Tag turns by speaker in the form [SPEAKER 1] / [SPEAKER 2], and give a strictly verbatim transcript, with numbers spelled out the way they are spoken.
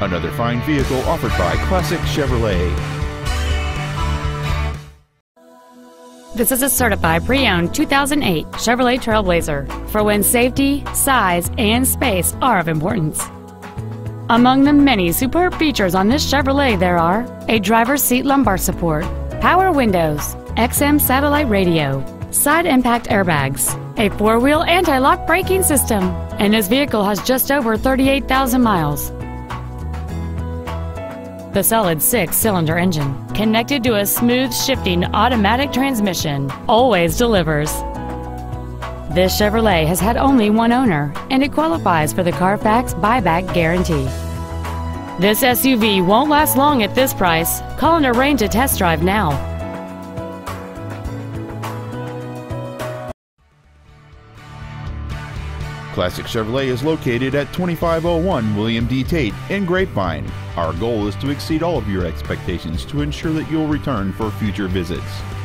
[SPEAKER 1] Another fine vehicle offered by Classic Chevrolet.
[SPEAKER 2] This is a certified pre-owned two thousand eight Chevrolet TrailBlazer for when safety, size, and space are of importance. Among the many superb features on this Chevrolet there are a driver's seat lumbar support, power windows, X M satellite radio, side impact airbags, a four-wheel anti-lock braking system, and this vehicle has just over thirty-eight thousand miles. The solid six-cylinder engine, connected to a smooth shifting automatic transmission, always delivers. This Chevrolet has had only one owner, and it qualifies for the Carfax buyback guarantee. This S U V won't last long at this price. Call and arrange a test drive now.
[SPEAKER 1] Classic Chevrolet is located at twenty-five oh one William D Tate in Grapevine. Our goal is to exceed all of your expectations to ensure that you'll return for future visits.